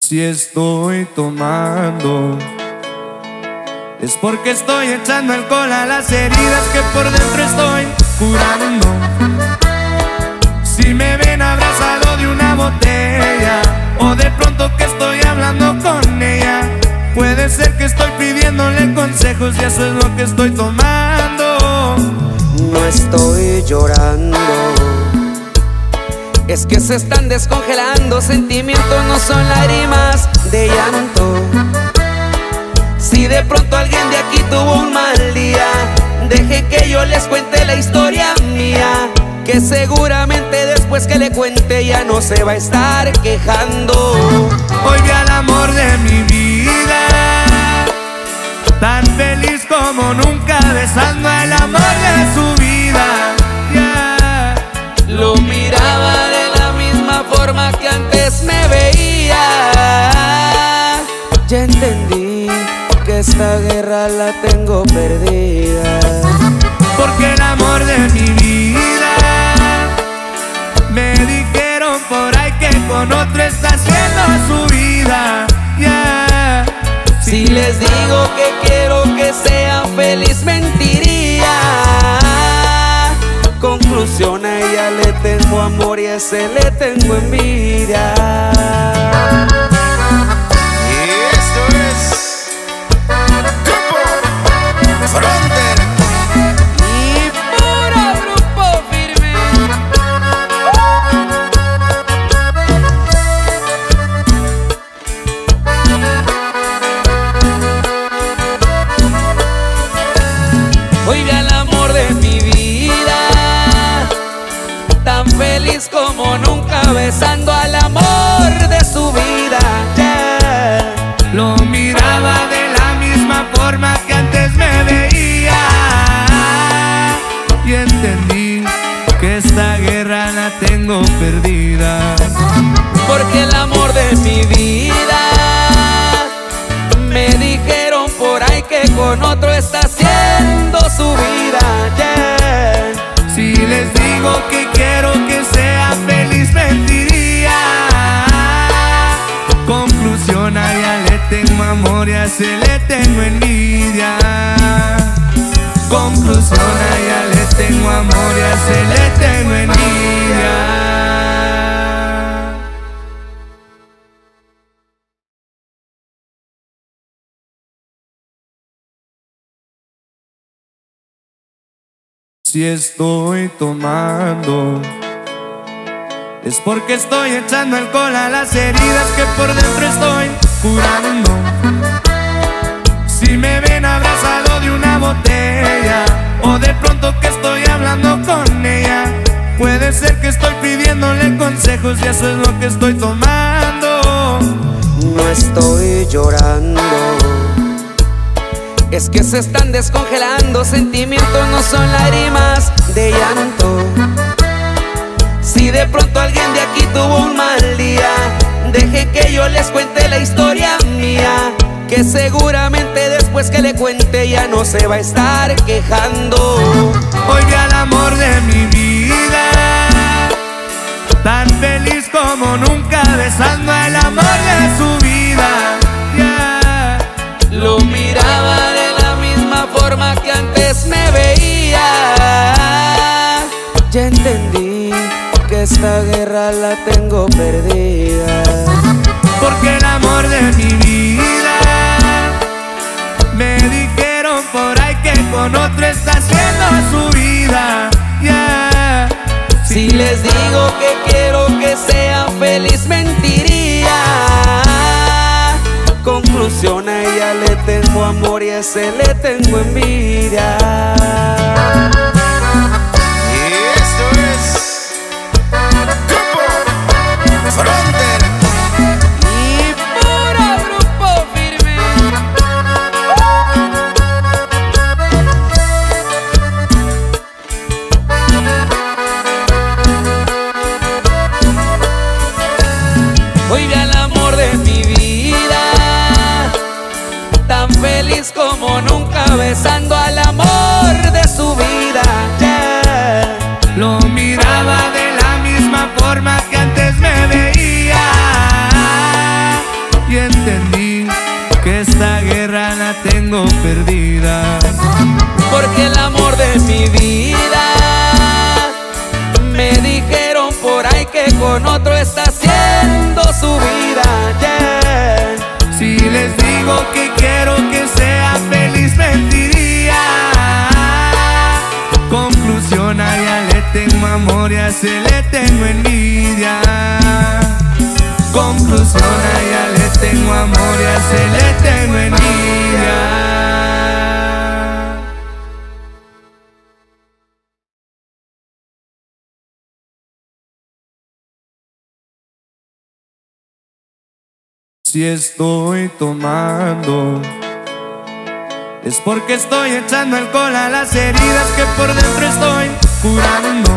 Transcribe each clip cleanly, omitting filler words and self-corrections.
Si estoy tomando, es porque estoy echando alcohol a las heridas que por dentro estoy curando. Si me ven abrazado de una botella, o de pronto que estoy hablando con ella, puede ser que estoy pidiéndole consejos y eso es lo que estoy tomando. No estoy llorando, es que se están descongelando. Sentimientos no son lágrimas de llanto. Si de pronto alguien de aquí tuvo un mal día, deje que yo les cuente la historia mía, que seguramente después que le cuente ya no se va a estar quejando. Hoy vi al amor de mi vida, tan feliz como nunca, besando al amor de su vida. Yeah. Lo miraba de la misma forma que antes me veía. Ya entendí que esta guerra la tengo perdida, porque el amor de mi vida, me dijeron por ahí que con otro está haciendo su vida. Yeah. Si les digo que quiero que sean feliz, mentiría. Conclusión, a ella le tengo amor y a ese le tengo envidia. Hoy vi al amor de mi vida, tan feliz como nunca, besando al amor de su vida. Yeah. Lo miraba de la misma forma que antes me veía, y entendí que esta guerra la tengo perdida, porque el amor de mi vida, me dijeron por ahí que con otro está haciendo su vida. Yeah. Si les digo que quiero que sea feliz, mentiría. Conclusión, a ella le tengo amor y a ese le tengo envidia. Conclusión, a ella le tengo amor y a ese le tengo envidia. Si estoy tomando, es porque estoy echando alcohol a las heridas que por dentro estoy curando. Si me ven abrazado de una botella, o de pronto que estoy hablando con ella, puede ser que estoy pidiéndole consejos y eso es lo que estoy tomando. No estoy llorando, es que se están descongelando. Sentimientos no son lágrimas de llanto. Si de pronto alguien de aquí tuvo un mal día, deje que yo les cuente la historia mía, que seguramente después que le cuente ya no se va a estar quejando. Hoy vi al amor de mi vida, tan feliz como nunca, besando al amor de su vida. Yeah. Lo miraba de la misma forma que antes me veía. Ya entendí que esta guerra la tengo perdida, porque el amor de mi vida, me dijeron por ahí que con otro está haciendo su vida. Yeah. Si les digo que quiero que sean feliz, mentiría. Conclusión, a ella le tengo amor y a ese le tengo envidia. Hoy vi al amor de mi vida, tan feliz como nunca, besando al amor de su vida. Yeah. Lo miraba de la misma forma que antes me veía, y entendí que esta guerra la tengo perdida. Porque el amor de mi vida, me dijeron por ahí que con otro está haciendo su vida, yeah. Si les digo que quiero que sea feliz, mentiría. Conclusión, a ella le tengo amor y a ese le tengo envidia. Conclusión, a ella le tengo amor y a ese le tengo envidia. Si estoy tomando, es porque estoy echando alcohol a las heridas que por dentro estoy curando.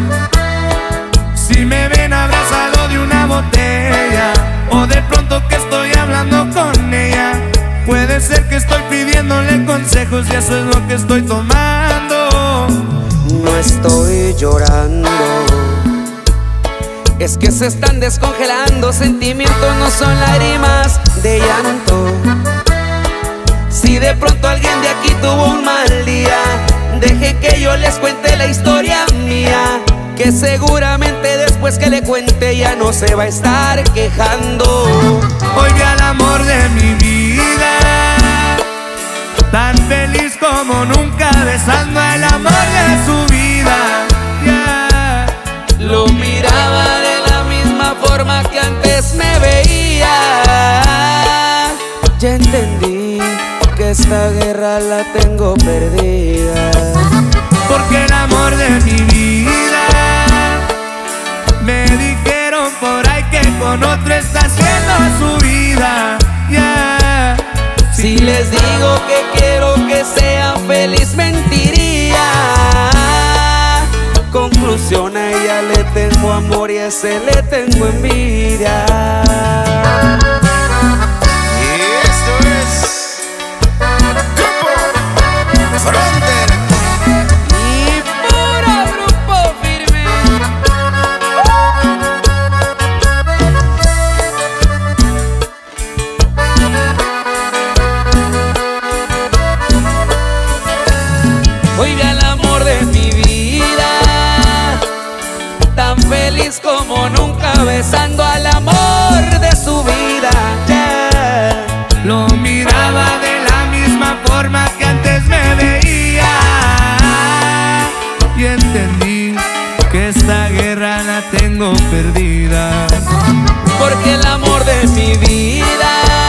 Si me ven abrazado de una botella, o de pronto que estoy hablando con ella, puede ser que estoy pidiéndole consejos y eso es lo que estoy tomando. No estoy llorando, es que se están descongelando. Sentimientos no son lágrimas de llanto. Si de pronto alguien de aquí tuvo un mal día, deje que yo les cuente la historia mía, que seguramente después que le cuente ya no se va a estar quejando. Hoy vi al amor de mi vida, tan feliz como nunca, besando al amor de su vida, yeah. Lo miraba de la misma forma que antes me veía. Ya entendí que esta guerra la tengo perdida. Porque el amor de mi vida, me dijeron por ahí que con otro está haciendo su vida, yeah. Si les digo que quiero que sea feliz, mentiría. Conclusión, a ella le tengo amor y a ese le tengo envidia. Hoy vi al amor de mi vida, tan feliz como nunca, besando al amor de su vida, yeah. Lo miraba de la misma forma que antes me veía, y entendí que esta guerra la tengo perdida. Porque el amor de mi vida,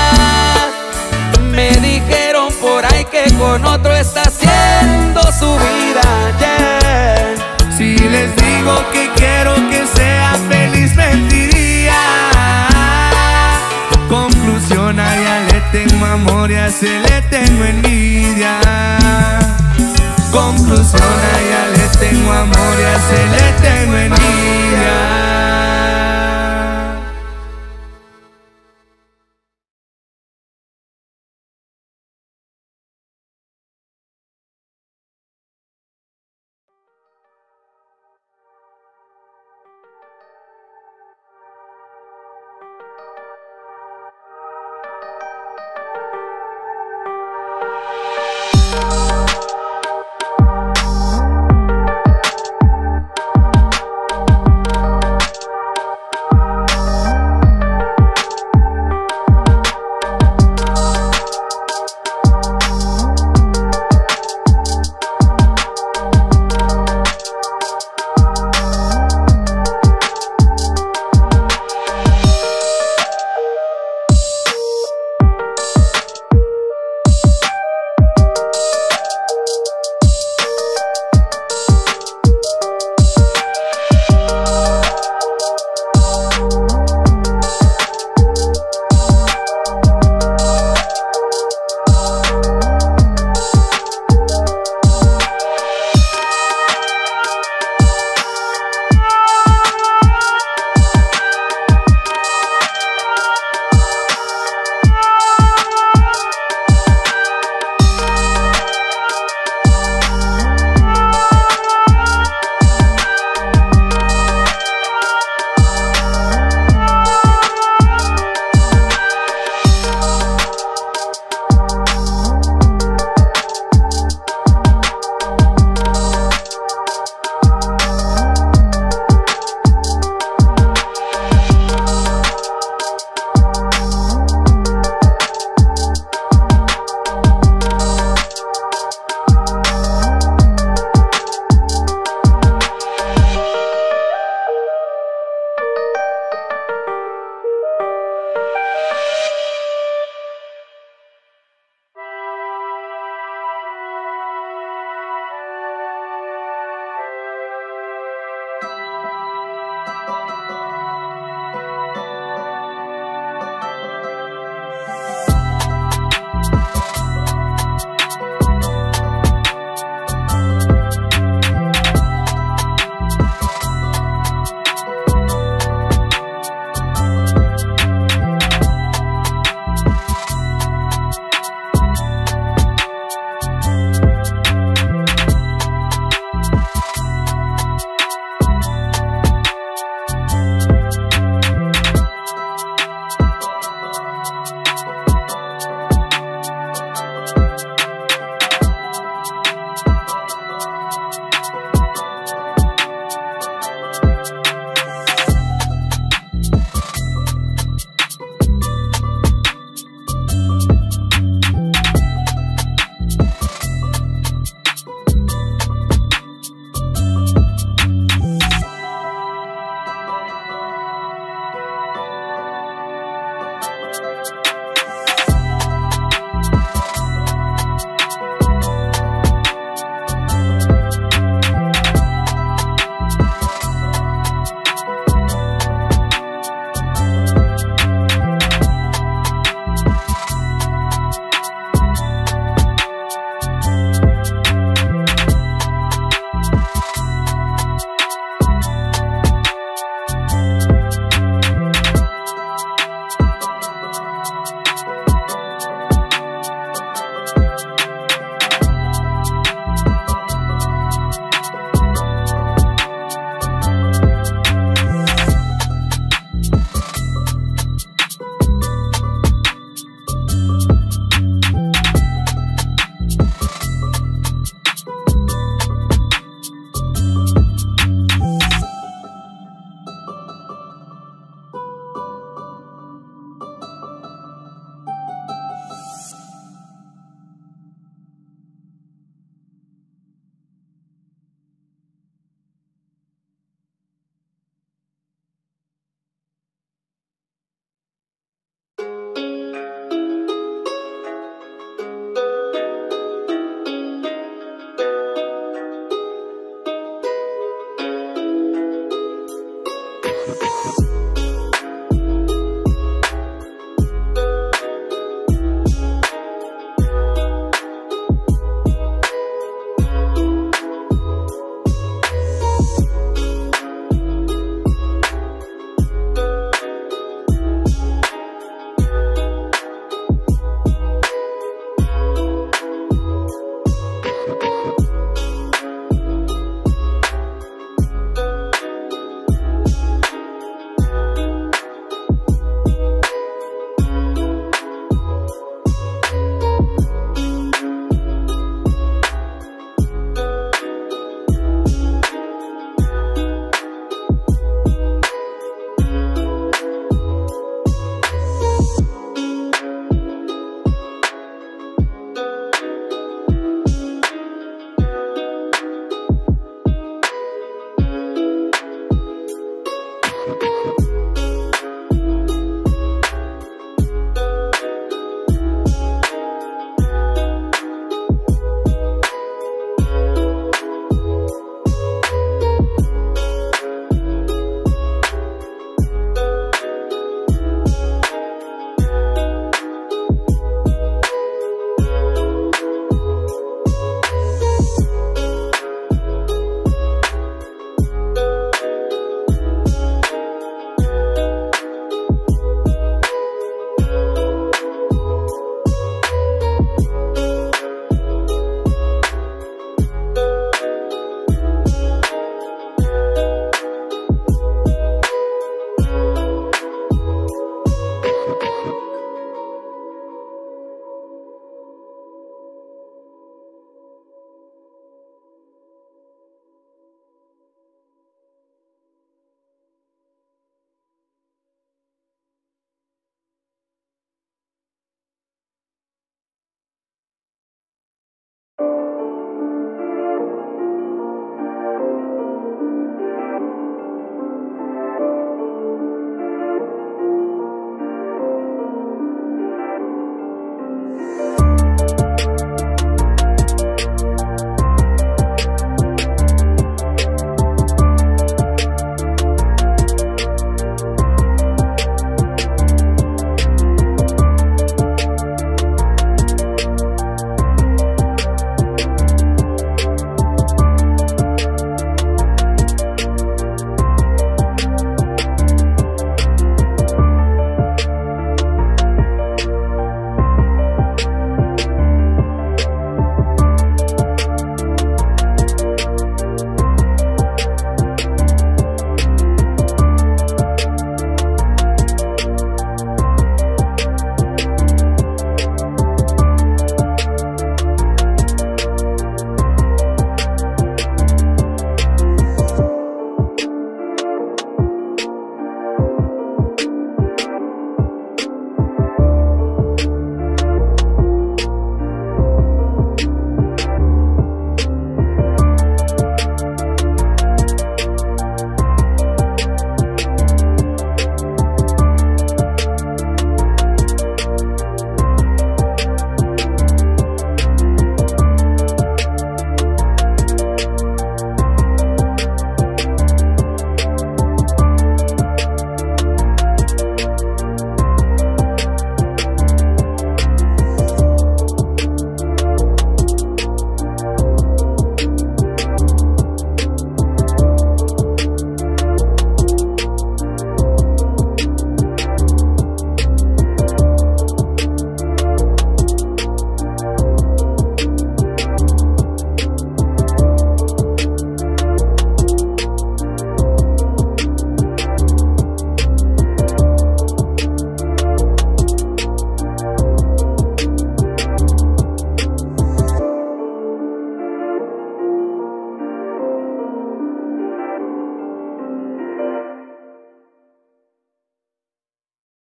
me dijeron por ahí que con otro está haciendo su vida, yeah. Si les digo que quiero que sea feliz, mentiría. Conclusión, a ella le tengo amor y a ese le tengo envidia. Conclusión, a ella le tengo amor y a ese le tengo envidia.